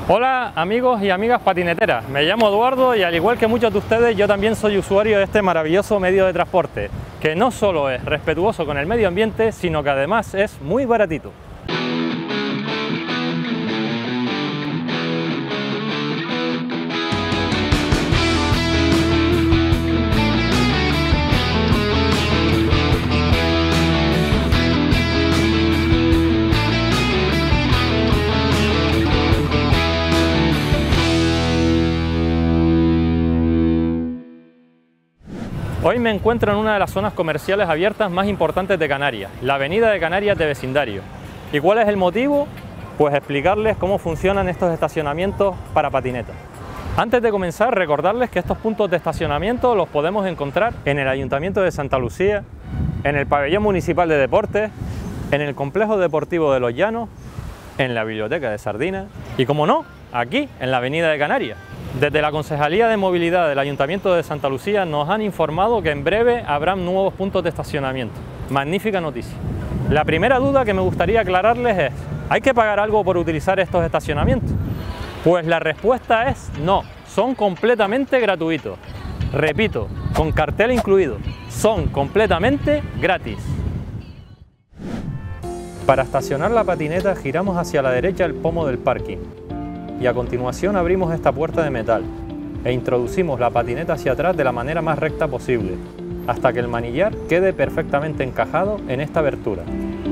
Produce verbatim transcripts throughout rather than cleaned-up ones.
Hola amigos y amigas patineteras, me llamo Eduardo y al igual que muchos de ustedes yo también soy usuario de este maravilloso medio de transporte, que no solo es respetuoso con el medio ambiente, sino que además es muy baratito. Hoy me encuentro en una de las zonas comerciales abiertas más importantes de Canarias, la Avenida de Canarias de Vecindario. ¿Y cuál es el motivo? Pues explicarles cómo funcionan estos estacionamientos para patinetas. Antes de comenzar, recordarles que estos puntos de estacionamiento los podemos encontrar en el Ayuntamiento de Santa Lucía, en el Pabellón Municipal de Deportes, en el Complejo Deportivo de Los Llanos, en la Biblioteca de Sardina y, como no, aquí, en la Avenida de Canarias. Desde la Concejalía de Movilidad del Ayuntamiento de Santa Lucía nos han informado que en breve habrán nuevos puntos de estacionamiento. Magnífica noticia. La primera duda que me gustaría aclararles es: ¿hay que pagar algo por utilizar estos estacionamientos? Pues la respuesta es no, son completamente gratuitos. Repito, con cartel incluido, son completamente gratis. Para estacionar la patineta giramos hacia la derecha el pomo del parking. Y a continuación abrimos esta puerta de metal e introducimos la patineta hacia atrás de la manera más recta posible, hasta que el manillar quede perfectamente encajado en esta abertura.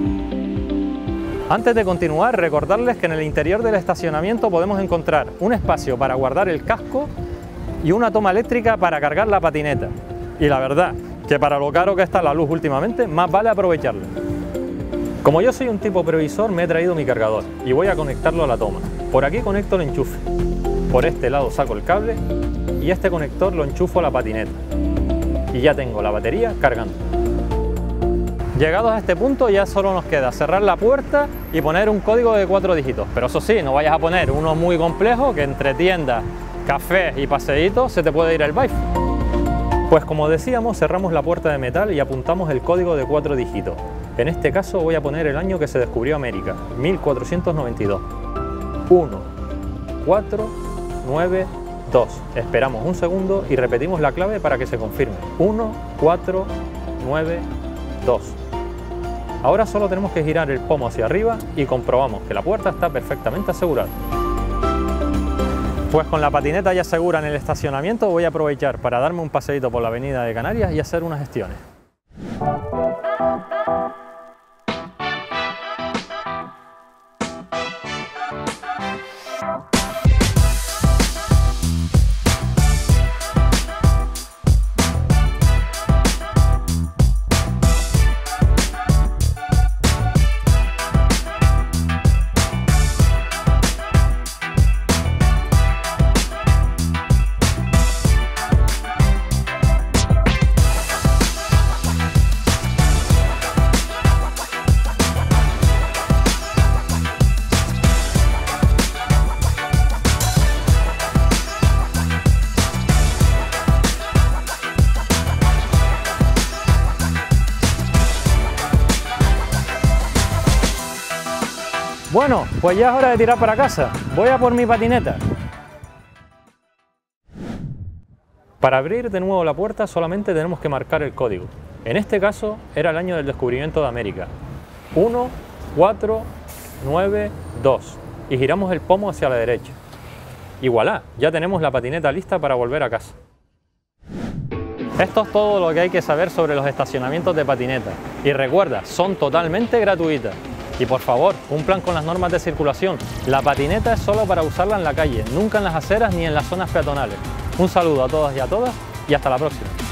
Antes de continuar, recordarles que en el interior del estacionamiento podemos encontrar un espacio para guardar el casco y una toma eléctrica para cargar la patineta. Y la verdad, que para lo caro que está la luz últimamente, más vale aprovecharlo. Como yo soy un tipo previsor, me he traído mi cargador y voy a conectarlo a la toma. Por aquí conecto el enchufe, por este lado saco el cable y este conector lo enchufo a la patineta. Y ya tengo la batería cargando. Llegados a este punto ya solo nos queda cerrar la puerta y poner un código de cuatro dígitos. Pero eso sí, no vayas a poner uno muy complejo que entre tiendas, cafés y paseitos se te puede ir el wifi. Pues como decíamos, cerramos la puerta de metal y apuntamos el código de cuatro dígitos. En este caso voy a poner el año que se descubrió América, mil cuatrocientos noventa y dos. uno, cuatro, nueve, dos. Esperamos un segundo y repetimos la clave para que se confirme. uno, cuatro, nueve, dos. Ahora solo tenemos que girar el pomo hacia arriba y comprobamos que la puerta está perfectamente asegurada. Pues con la patineta ya segura en el estacionamiento voy a aprovechar para darme un paseíto por la Avenida de Canarias y hacer unas gestiones. Bueno, pues ya es hora de tirar para casa. Voy a por mi patineta. Para abrir de nuevo la puerta solamente tenemos que marcar el código. En este caso era el año del descubrimiento de América. uno, cuatro, nueve, dos. Y giramos el pomo hacia la derecha. Y voilà, ya tenemos la patineta lista para volver a casa. Esto es todo lo que hay que saber sobre los estacionamientos de patineta. Y recuerda, son totalmente gratuitas. Y por favor, cumplan con las normas de circulación. La patineta es solo para usarla en la calle, nunca en las aceras ni en las zonas peatonales. Un saludo a todas y a todas y hasta la próxima.